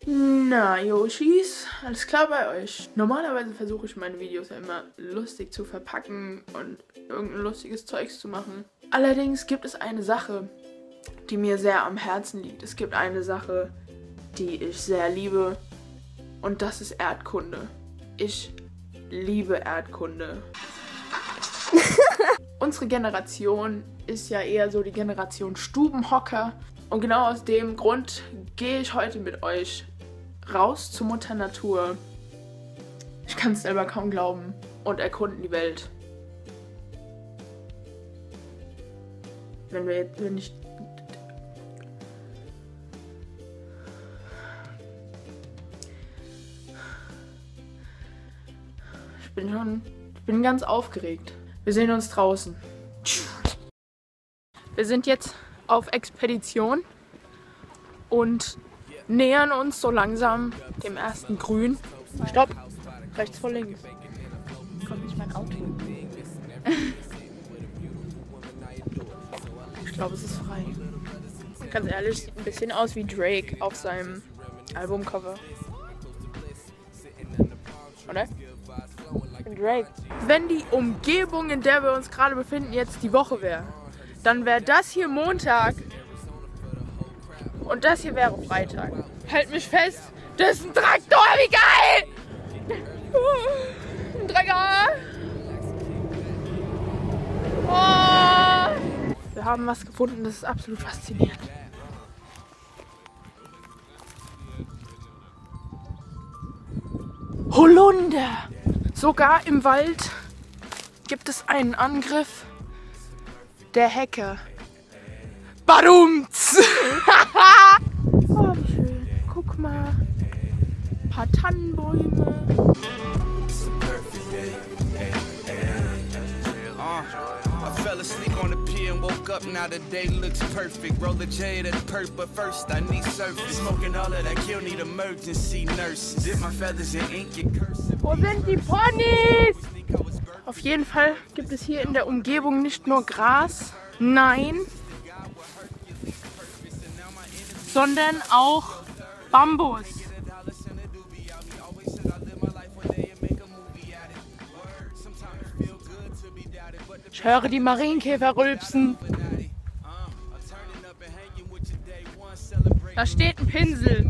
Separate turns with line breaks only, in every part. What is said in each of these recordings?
Na, Yoshis, alles klar bei euch? Normalerweise versuche ich meine Videos ja immer lustig zu verpacken und irgendein lustiges Zeugs zu machen. Allerdings gibt es eine Sache, die mir sehr am Herzen liegt. Es gibt eine Sache, die ich sehr liebe, und das ist Erdkunde. Ich liebe Erdkunde. Unsere Generation ist ja eher so die Generation Stubenhocker. Und genau aus dem Grund gehe ich heute mit euch raus zur Mutter Natur. Ich kann es selber kaum glauben. Und erkunden die Welt. Ich bin ganz aufgeregt. Wir sehen uns draußen. Wir sind jetzt auf Expedition und nähern uns so langsam dem ersten Grün. Stopp! Rechts vor links. Kommt nicht mein Auto. Ich glaube, es ist frei. Ganz ehrlich, sieht ein bisschen aus wie Drake auf seinem Albumcover. Oder? Drake. Wenn die Umgebung, in der wir uns gerade befinden, jetzt die Woche wäre, dann wäre das hier Montag und das hier wäre Freitag. Halt mich fest, das ist ein Traktor, wie geil! Ein Trecker! Oh. Wir haben was gefunden, das ist absolut faszinierend. Holunder! Sogar im Wald gibt es einen Angriff der Hacker. Badumts! Oh, wie schön. Guck mal. Ein paar Tannenbäume.
I fell asleep on the pier and woke up, now the day looks perfect. Roll the J at the perk, but first I need surface. Smoking all of that kill, need emergency nurses. Dip my feathers in ink, it curses.
Wo sind die Ponys? Auf jeden Fall gibt es hier in der Umgebung nicht nur Gras, nein, sondern auch Bambus. Ich höre die Marienkäfer rülpsen. Da steht ein Pinsel.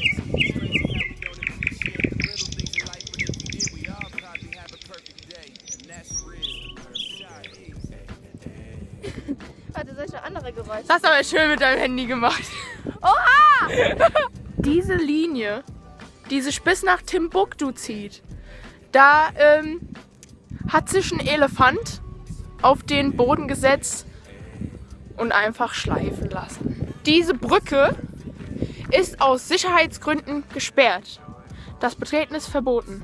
Warte, solche andere Geräusche.
Das hast du aber schön mit deinem Handy gemacht.
Oha!
Diese Linie, die sich bis nach Timbuktu zieht, da hat sich ein Elefant auf den Boden gesetzt und einfach schleifen lassen. Diese Brücke ist aus Sicherheitsgründen gesperrt. Das Betreten ist verboten.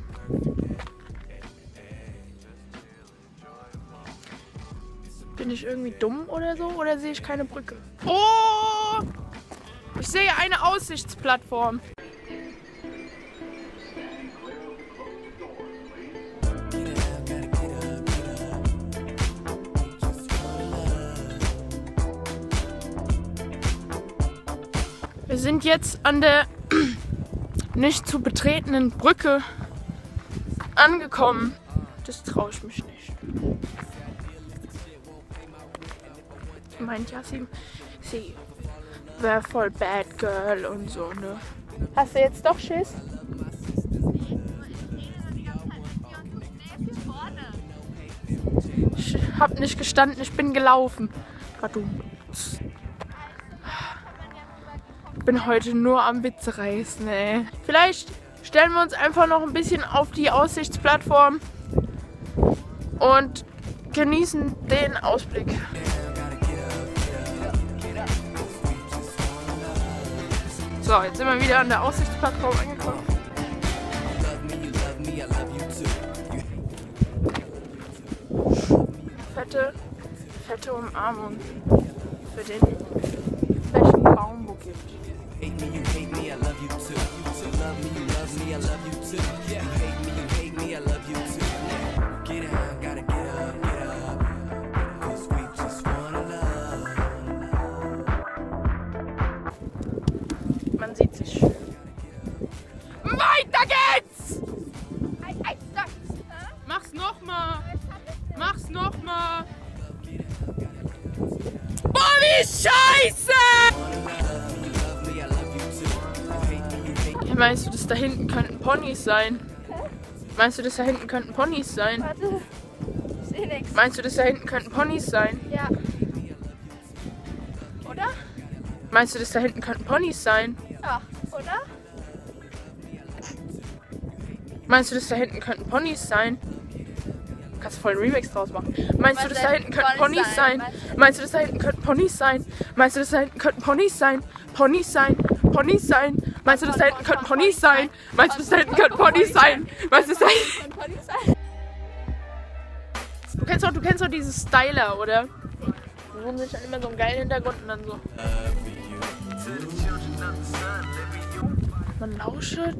Bin ich irgendwie dumm oder so? Oder sehe ich keine Brücke? Oh! Ich sehe eine Aussichtsplattform. Wir sind jetzt an der nicht zu betretenen Brücke angekommen. Das traue ich mich nicht. Meint ja, sie wäre voll Bad Girl und so, ne? Hast du jetzt doch Schiss? Ich hab nicht gestanden, ich bin gelaufen. Ich bin heute nur am Witze reißen, ey. Vielleicht stellen wir uns einfach noch ein bisschen auf die Aussichtsplattform und genießen den Ausblick. So, jetzt sind wir wieder an der Aussichtsplattform angekommen. Fette Umarmung für den besten Baumbuckel. Man sieht sich schön. Weiter geht's! Mach's nochmal! Mach's nochmal! Boah, wie scheiße! Ja, meinst du, das da hinten könnten Ponys sein? Meinst du, das da hinten könnten Ponys sein?
Warte. Ich seh nix.
Meinst du, das da hinten könnten Ponys sein?
Ja. Oder?
Meinst du, das da hinten könnten Ponys sein?
Ja. Oder?
Meinst du, das da hinten könnten Ponys sein? Kannst du voll einen Remix draus machen. Meinst du, das da hinten könnten Ponys sein? Meinst du, das da hinten könnten Ponys sein? Meinst du, das da hinten könnten Ponys sein? Ponys sein? Ponys sein? Meinst du, das da hinten könnten Ponys sein? Meinst du, das da hinten könnten Ponys sein? Meinst du, das da hinten... Du kennst doch dieses Styler, oder? Da haben sich dann immer so einen geilen Hintergrund und dann so. Man lausche.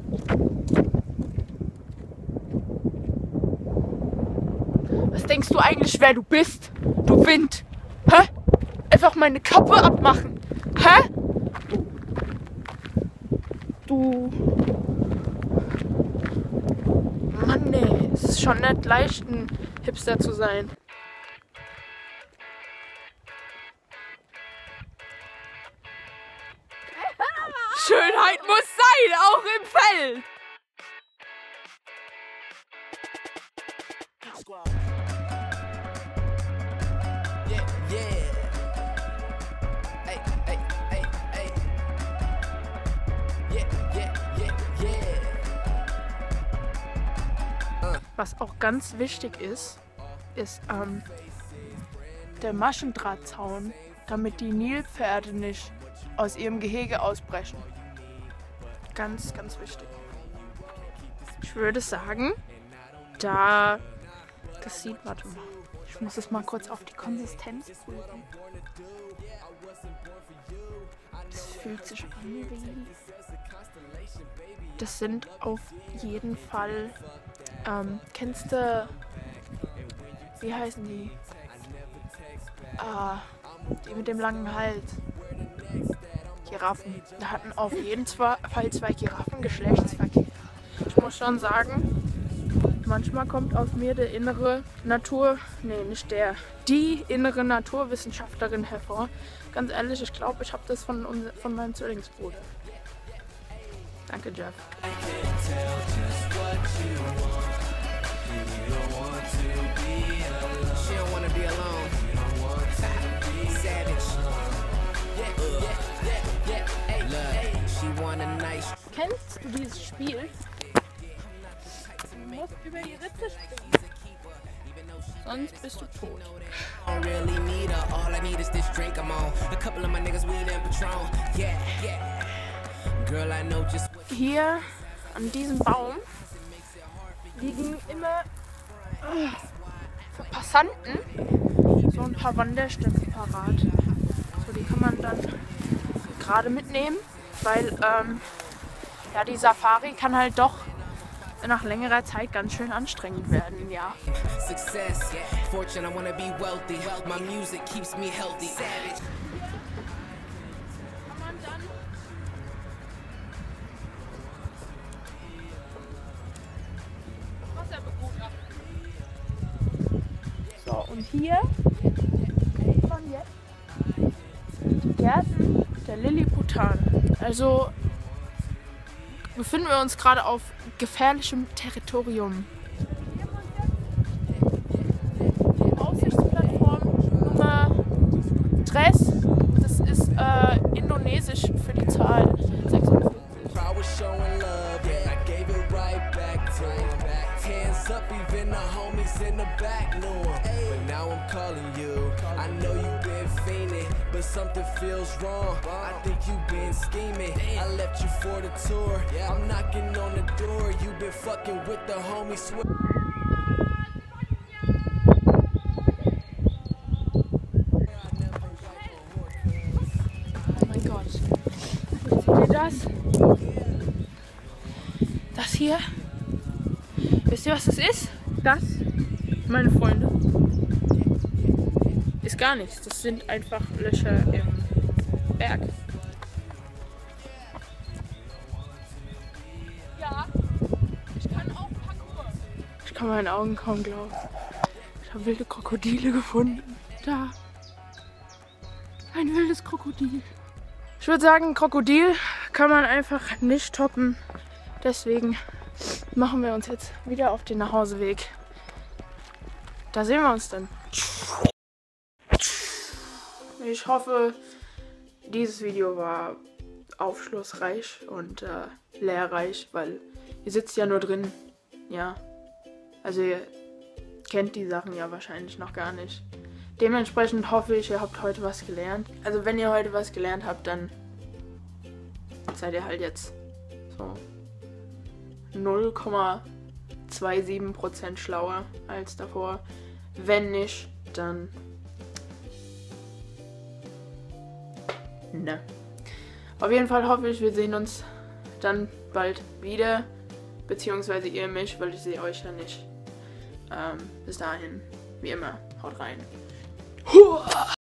Was denkst du eigentlich, wer du bist? Du Wind. Hä? Einfach meine Kappe abmachen. Hä? Du. Mann, nee. Es ist schon nicht leicht, ein Hipster zu sein. Schönheit muss sein, auch im Feld. Was auch ganz wichtig ist der Maschendrahtzaun, damit die Nilpferde nicht aus ihrem Gehege ausbrechen. Ganz, ganz wichtig. Ich würde sagen, das sieht, warte mal, ich muss es mal kurz auf die Konsistenz prüfen. Das fühlt sich an wie... Das sind auf jeden Fall, kennst du, wie heißen die? Die mit dem langen Hals. Giraffen. Da hatten auf jeden Fall zwei Giraffen Geschlechtsverkehr. Ich muss schon sagen, manchmal kommt aus mir der innere die innere Naturwissenschaftlerin hervor. Ganz ehrlich, ich glaube, ich habe das von meinem Zwillingsbruder. Danke, Jeff. Kennst du dieses Spiel? Du musst über die Ritze springen. Sonst bist du tot. Hier an diesem Baum liegen immer für Passanten so ein paar Wanderstöcke parat. So, die kann man dann gerade mitnehmen, weil ja, die Safari kann halt doch nach längerer Zeit ganz schön anstrengend werden, ja. So, und hier sieht man jetzt die Gärten der Lilliputan. Also befinden wir uns gerade auf gefährlichem Territorium. Aussichtsplattform Nummer 3. Das ist indonesisch für die Zahl 46.
Something feels wrong. I think you've been scheming. I left you for the tour. I'm knocking on the door. You've been fucking with the homies.
Oh mein Gott. Seht ihr das? Das hier? Wisst ihr, was das ist? Das, meine Freunde, ist gar nichts. Das sind einfach Löcher im Berg. Ja. kann meinen Augen kaum glauben. Ich habe wilde Krokodile gefunden. Da. Ein wildes Krokodil. Ich würde sagen, Krokodil kann man einfach nicht toppen. Deswegen machen wir uns jetzt wieder auf den Nachhauseweg. Da sehen wir uns dann. Ich hoffe, dieses Video war aufschlussreich und lehrreich, weil ihr sitzt ja nur drin. Ja, also ihr kennt die Sachen ja wahrscheinlich noch gar nicht. Dementsprechend hoffe ich, ihr habt heute was gelernt. Also wenn ihr heute was gelernt habt, dann seid ihr halt jetzt so 0,27% schlauer als davor. Wenn nicht, dann ne. Auf jeden Fall hoffe ich, wir sehen uns dann bald wieder. Beziehungsweise ihr mich, weil ich sehe euch ja nicht. Bis dahin, wie immer, haut rein.